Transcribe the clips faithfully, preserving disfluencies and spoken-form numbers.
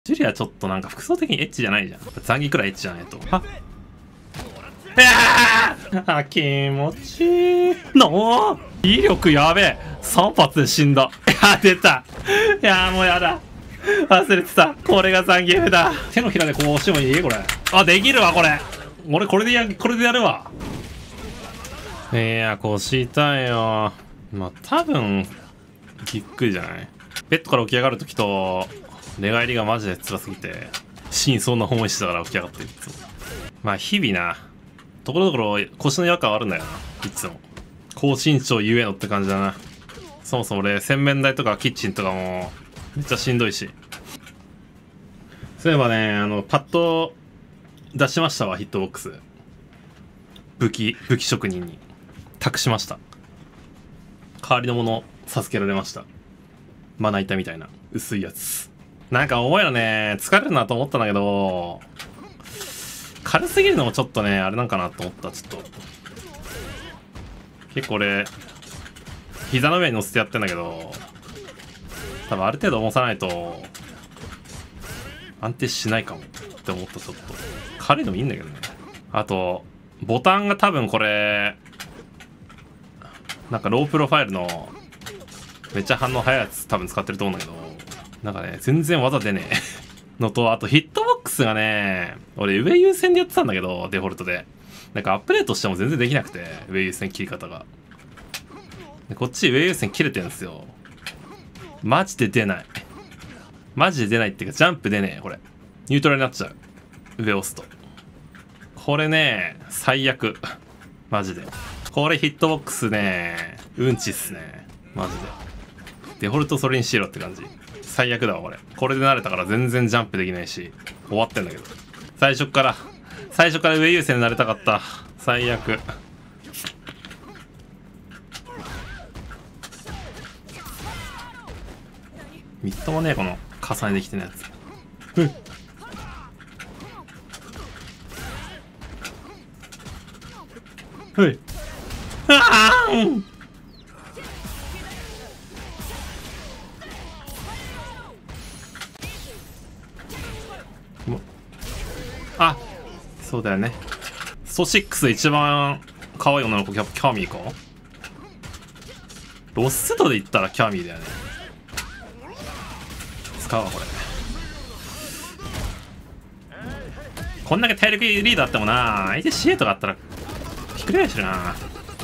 ジュリアちょっとなんか服装的にエッチじゃないじゃん。残儀くらいエッチじゃないと。はっあ気持ちいいの威力やべえさん発で死んだ。いや出た。いやもうやだ忘れてた。これが残儀 F だ。手のひらでこう押してもいいこれ。あできるわこれ。俺これでやこれでやるわ。いや腰痛いよ。まあ多分ぎっくりじゃない。ベッドから起き上がるときと寝返りがマジで辛すぎて死にそうな思いしてたから起き上がってるいつも。まあ日々なところどころ腰の違和感はあるんだよないつも。高身長ゆえのって感じだな。そもそも俺洗面台とかキッチンとかもめっちゃしんどいし。そういえばねあのパッと出しましたわヒットボックス。武器武器職人に託しました。代わりのもの授けられました。まな板みたいな薄いやつ。なんか重いのね疲れるなと思ったんだけど軽すぎるのもちょっとねあれなんかなと思った。ちょっと結構俺膝の上に乗せてやってんだけど多分ある程度重さないと安定しないかもって思った。ちょっと軽いのもいいんだけどね。あとボタンが多分これなんかロープロファイルのめっちゃ反応早いやつ多分使ってると思うんだけどなんかね全然技出ねえのと、あとヒットボックスがね俺上優先でやってたんだけどデフォルトでなんかアップデートしても全然できなくて上優先切り方がでこっち上優先切れてるんですよ。マジで出ないマジで出ないっていうかジャンプ出ねえ。これニュートラルになっちゃう上押すと。これね最悪マジで。これヒットボックスねうんちっすねマジで。デフォルトそれにしろって感じ。最悪だわこれ。これで慣れたから全然ジャンプできないし終わってんだけど最初から最初から上優先になれたかった。最悪。みっともねえこの重ねできてるやつ。ふいふいあああそうだよね。ストシックス一番可愛い女の子キャキャミーか。ロストで言ったらキャミーだよね。使うわこれ。こんだけ体力リードあってもな相手 シーエー とかあったらひっくり返してるな。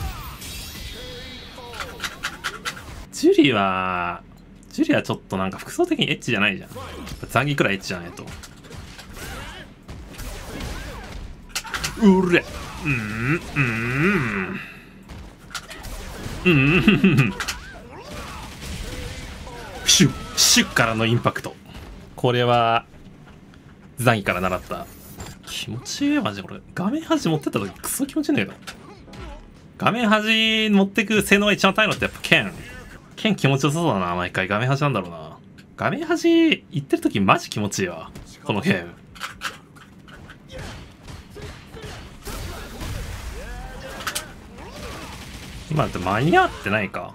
ジュリはジュリはちょっとなんか服装的にエッチじゃないじゃん。残儀くらいエッチじゃないと。うれうんうんうんシュッシュッからのインパクト。これは残儀から習った気持ちいいマジで。これ画面端持ってった時クソ気持ちいいんだけど画面端持ってく性能が一番高いのってやっぱ剣剣気持ちよさそうだな。毎回画面端なんだろうな。画面端行ってる時マジ気持ちいいわこのゲーム。今だって間に合ってないか。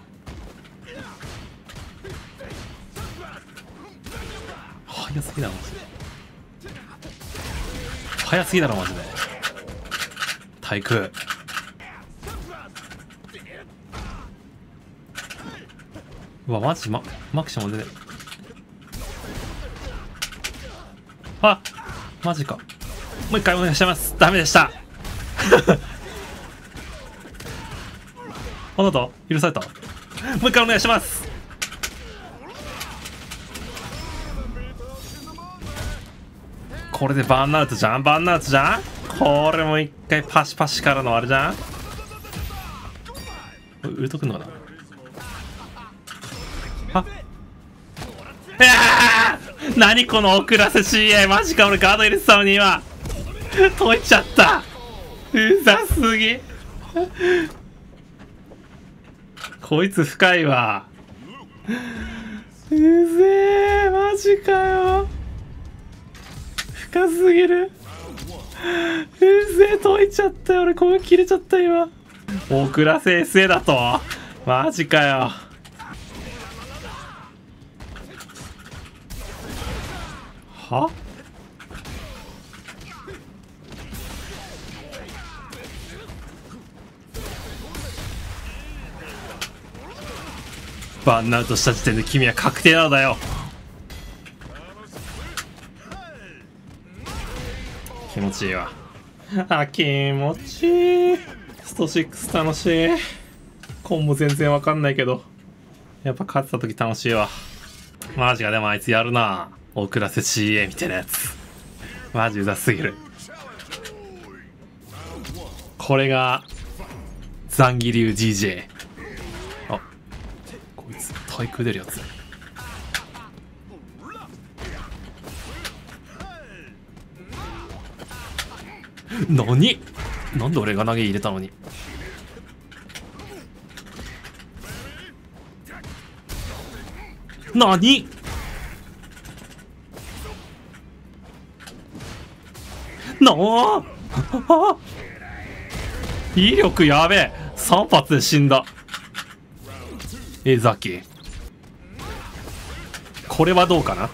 早すぎだろマジで。早すぎだろマジで。対空うわマジママクシモ出てる。あマジか。もう一回お願いします。ダメでしたあなた許された。もう一回お願いします。これでバーンアウトじゃんバーンアウトじゃん。これも一回パシパシからのあれじゃん。売れとくんのかな。はっいやー何この遅らせ シーエー マジか。俺ガード入れてたのに今解いちゃった。うざすぎこいつ深いわ。うぜえマジかよ深すぎる。うぜえ解いちゃったよ俺。ここ切れちゃった今。遅らせ エスエー だとマジかよ。 はバーンアウトした時点で君は確定なのだよ。気持ちいいわ。あ、気持ちいい。ストろく楽しい。コンボ全然わかんないけどやっぱ勝ってた時楽しいわ。マジか。でもあいつやるな、遅らせ シーエー みたいなやつ。マジうざすぎる。これがザンギ流 ジージェー。 あ、こいつ対空出るやつ。何なんで俺が投げ入れたのに。何なあ威力やべえ。さん発で死んだ。江崎、これはどうかな。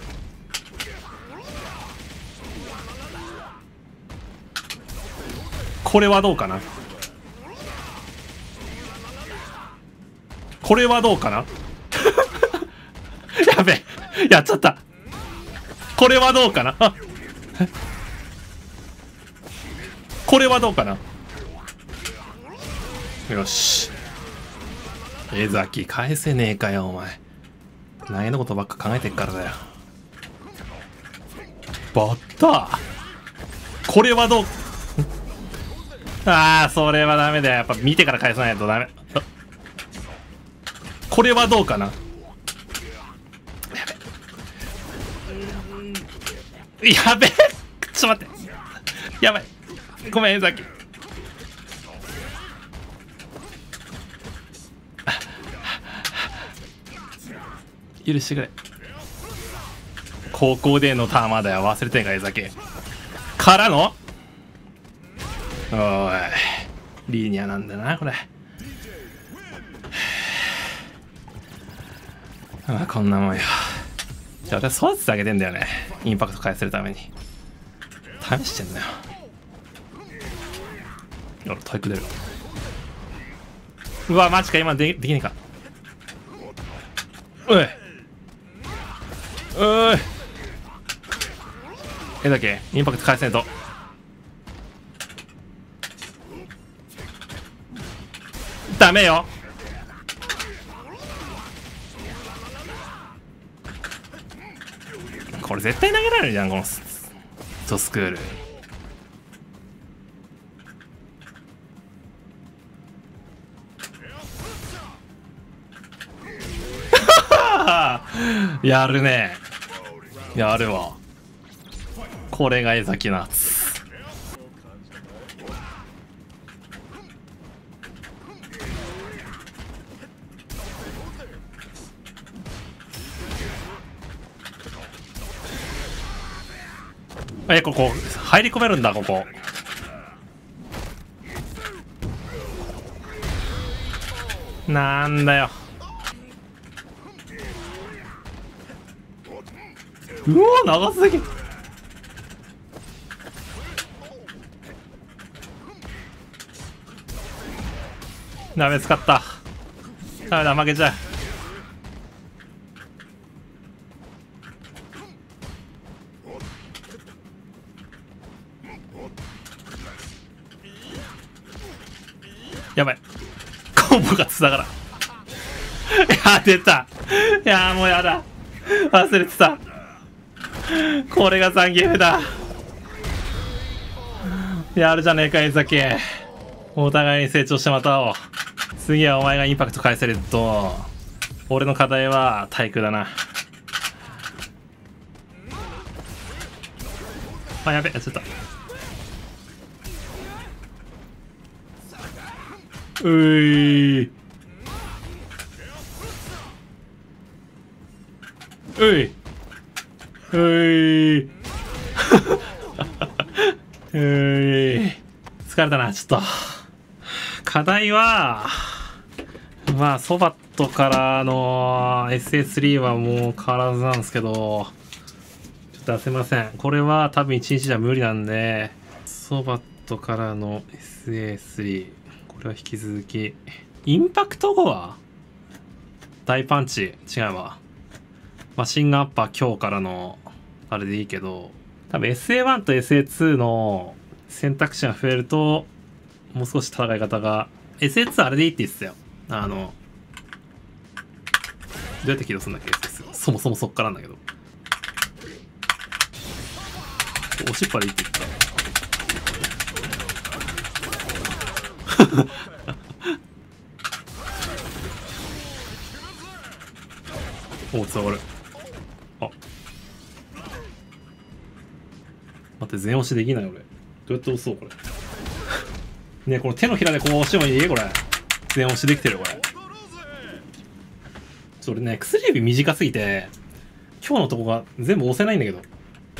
これはどうかな。これはどうかなやべえ、やっちゃった。これはどうかな。これはどうかな。よし、江崎返せねえかよお前。投げのことばっか考えてっからだよ。バッター、これはどう。ああ、それはダメだよ。やっぱ見てから返さないとダメ。これはどうかな。やべやべえ、ちょっと待って、やばい、ごめん江崎。許してくれ。高校でのターマーだよ、忘れてんか江崎。からのおい、リーニアなんだなこれ。ああ、こんなもんよ。じゃあ私育ててあげてんだよね、インパクト返せるために。試してんだよ。ほら体育出る。うわマジか、今でできねえか。おいおい、えだけインパクト返せないと。ダメよ。これ絶対投げられるじゃんこのゾスクール。やるね、やるわ。これが江崎のやつ。え、ここ入り込めるんだここ。なんだよ。うわ長すぎ。ダメ、使った。ダメだ、負けちゃう。やばい、コンボがつながらん。いや出た。いやもうやだ、忘れてた。これがザンギエフだ。やるじゃねえか江崎。お互いに成長してまたおう。次はお前がインパクト返せると、俺の課題は体育だな。あ、やべ、やっちゃった。ういういういうい疲れたな。ちょっと課題はまあソバットからの エスエースリー はもう変わらずなんですけど、ちょっ出せません。これは多分いちにちじゃ無理なんで、ソバットからの エスエースリー。これは引き続き。インパクト後は大パンチ。違うわ。マシンガンアッパー今日からの、あれでいいけど、多分 エスエーワン と エスエーツー の選択肢が増えると、もう少し戦い方が、エスエーツー あれでいいって言ってたよ。あの、どうやって起動するんだっけ？そもそもそっからなんだけど。押しっぱでいいって言った。おお、伝わる。あ。待って、全押しできない俺。どうやって押そうこれ。ねえ、この手のひらでこう押してもいい？これ。全押しできてるこれ。それね、薬指短すぎて、今日のとこが全部押せないんだけど。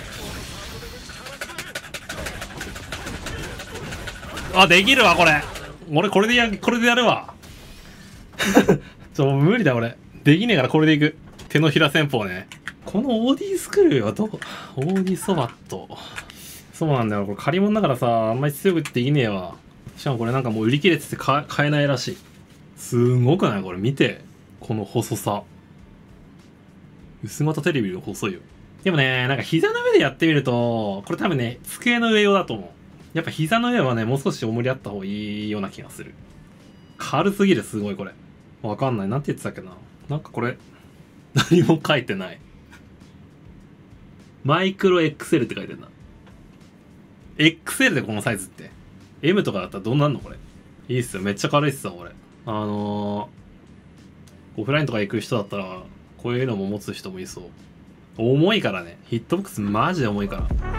あ、できるわ、これ。俺、これでや、これでやるわ。ちょ、無理だ、俺。できねえからこれでいく。手のひら戦法ね。このオーディスクルーはどう、オーディソバット。そうなんだよ。これ借り物だからさ、あんまり強くできねえわ。しかもこれなんかもう売り切れてて買えないらしい。すごくないこれ見て。この細さ。薄型テレビより細いよ。でもね、なんか膝の上でやってみると、これ多分ね、机の上用だと思う。やっぱ膝の上はね、もう少し重りあった方がいいような気がする。軽すぎる、すごいこれ。わかんない。なんて言ってたっけな。なんかこれ、何も書いてない。マイクロ エックスエル って書いてるな。エックスエル でこのサイズって。M とかだったらどうなんのこれ。いいっすよ。めっちゃ軽いっすよ、これ。あのー、オフラインとか行く人だったら、こういうのも持つ人もいそう。重いからね。ヒットボックスマジで重いから。